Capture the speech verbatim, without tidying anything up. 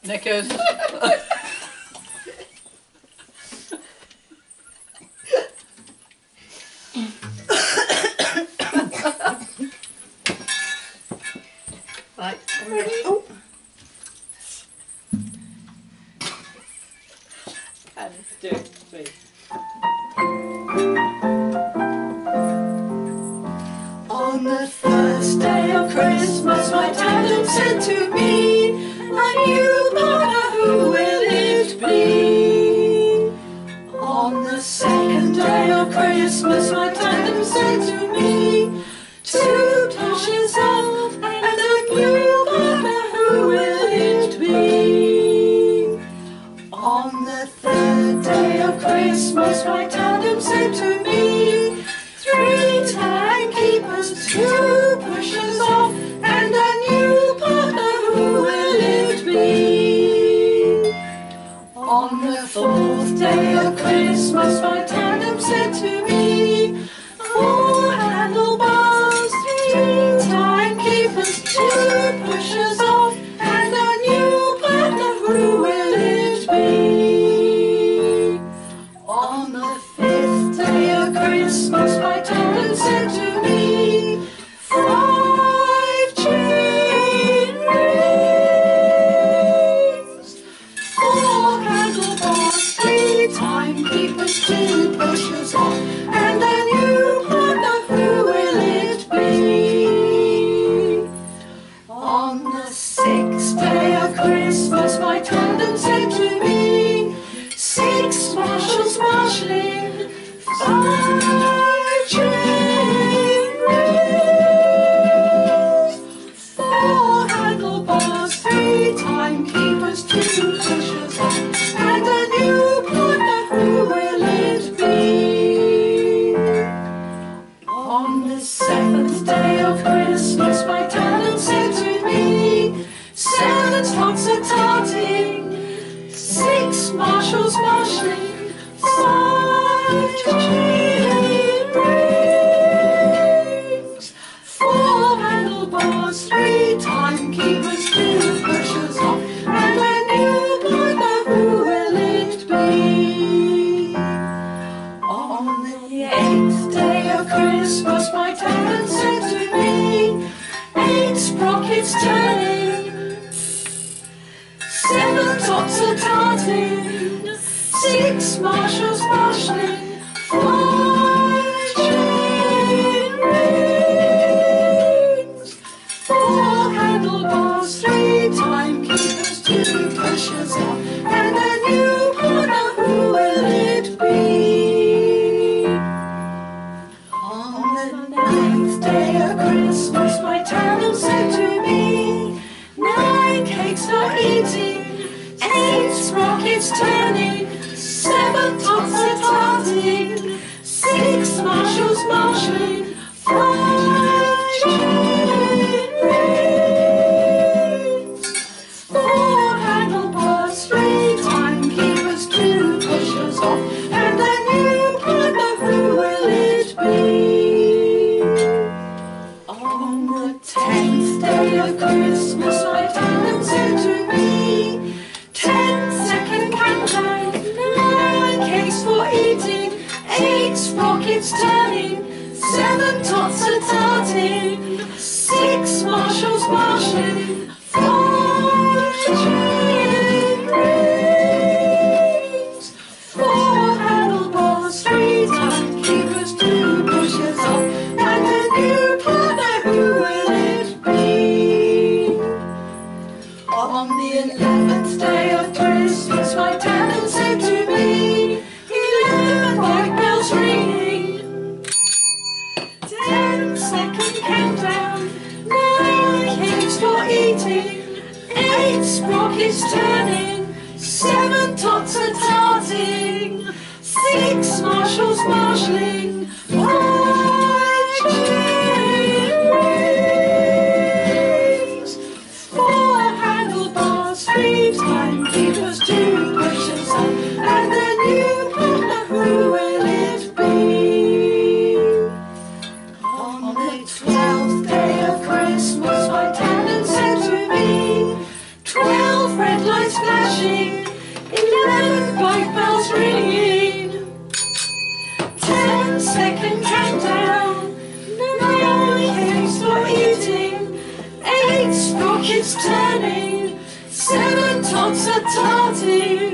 Knickers. Right, I'm ready. Oh. And two, three. On the first day of Christmas, my tandem said to me, "A new partner, who will it be?" On the second day of Christmas, my tandem said to me, "Two plushes off, and a new partner, who will it be?" On the third day of Christmas, my tandem said to me, "Three timekeepers, two pushers off, and a new partner, who will it be?" On the fourth day of Christmas, my tandem said to me, "Four handlebars, three timekeepers, two pushers off, and a new partner, who will it be?" On the fifth day of Christmas, my tandem said to me, "Five chain rings, four handlebars, three timekeepers, two pushers off, and a new partner, who will it be?" On the sixth day of Christmas, my tandem said to me, "Six marshals marshalling, five chain rings, four handlebars, three timekeepers, two pushers off, and a new partner, who will it be?" On the seventh day of Christmas, my tandem said to me, "Seven tots a tarting, six marshals marshalling, five chain rings, four handlebars, three timekeepers, two pushers off, and a new partner, who will it be?" On the eighth day of Christmas, my tandem said to me, "Eight sprockets turning, seven tots a tarting, six marshals marshalling, five chain rings, four handlebars, three timekeepers, two pushers off, and a new partner, who will it be?" On the ninth day of Christmas, my tandem said to me, "Nine cakes for eating, eight sprockets turning, seven tots a tarting, six marshals marshalling, five chain rings, four handlebars, three timekeepers, two pushers off, and a new partner, who will it be?" On the tenth day of Christmas, my tandem said to me, "Ten second countdown, nine cakes for eating, eight sprockets turning, seven tots a tarting, six marshals marshalling, five chain rings, four handlebars, three timekeepers, two pushers off, and a new partner, who will it be?" On the eleventh day of Christmas, my tandem said to me, "Eleven white bells ringing, ten second countdown, nine cakes for eating, eight sprockets turning, seven tots a tarting, six marshals marshalling, five chain rings, four handlebars, three timekeepers, two pushers off, and a new partner, who will it be?" On the twelfth day of Christmas, my tandem said to me, "Twelve red lights turning, seven tots a tarting.